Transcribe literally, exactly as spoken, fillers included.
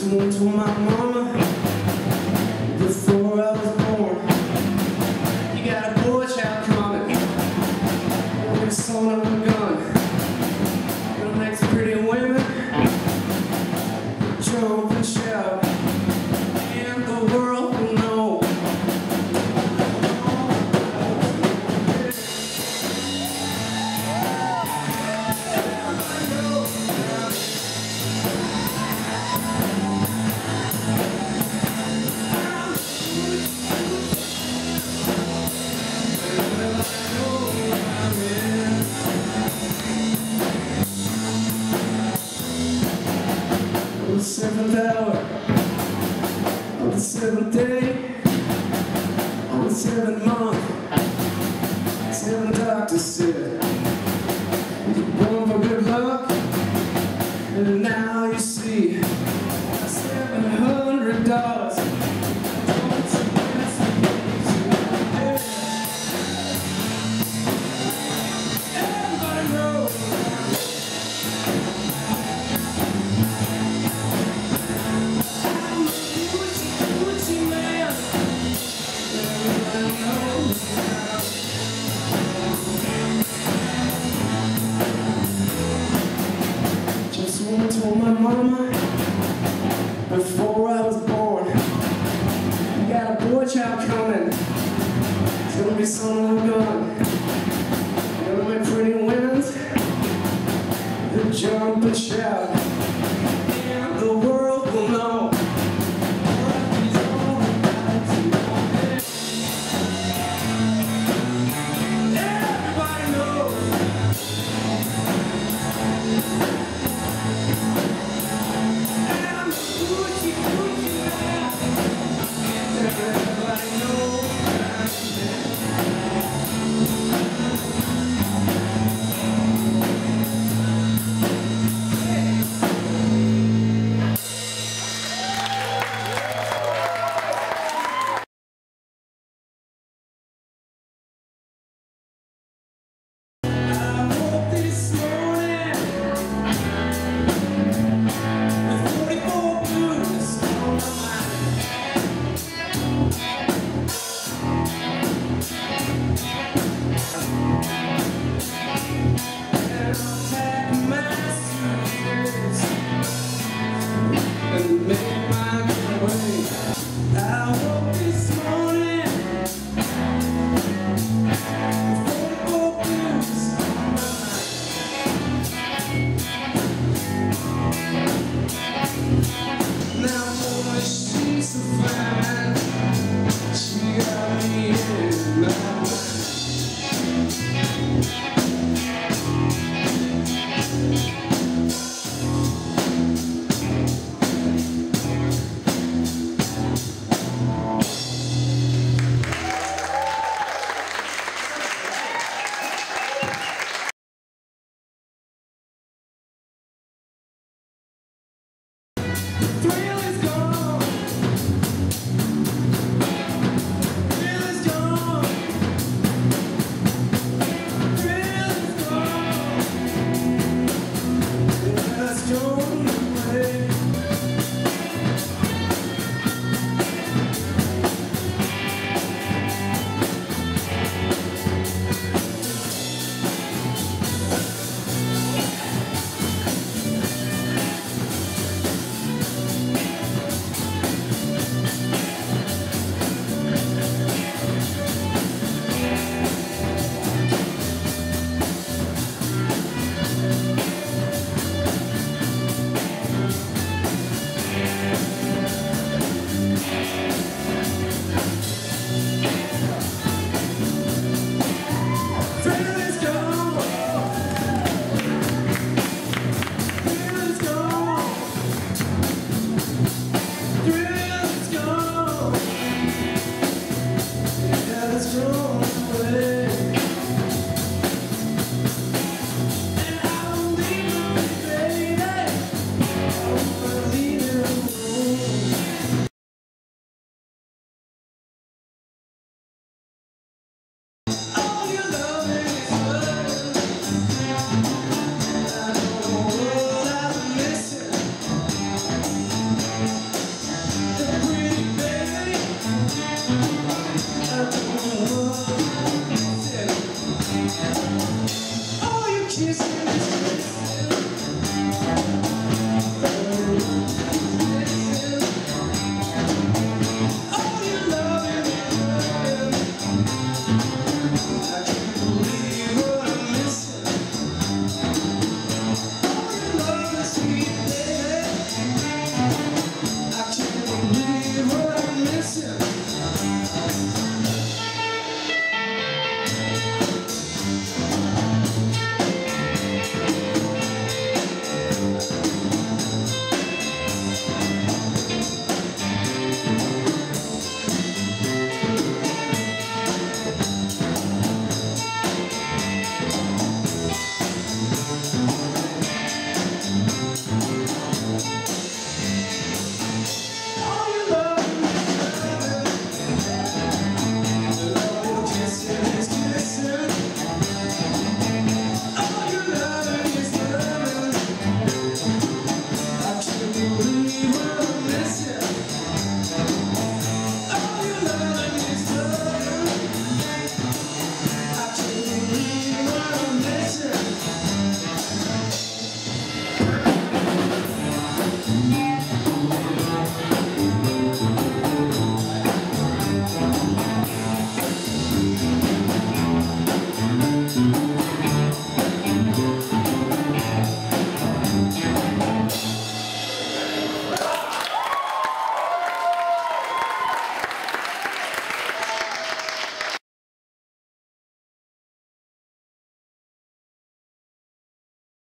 Someone told my mama before I was born, you got a boy child coming, you're the son of a gun. Gonna make some pretty women jump and shout, and the world will know. On the seventh hour, on the seventh day, on the seventh month, seven doctors said, you're born for good luck, and now you see seven hundred dollars. Everybody knows. Someone told my mama before I was born, you got a boy child coming, it's gonna be son of a gun. Gonna make pretty women who jump and shout.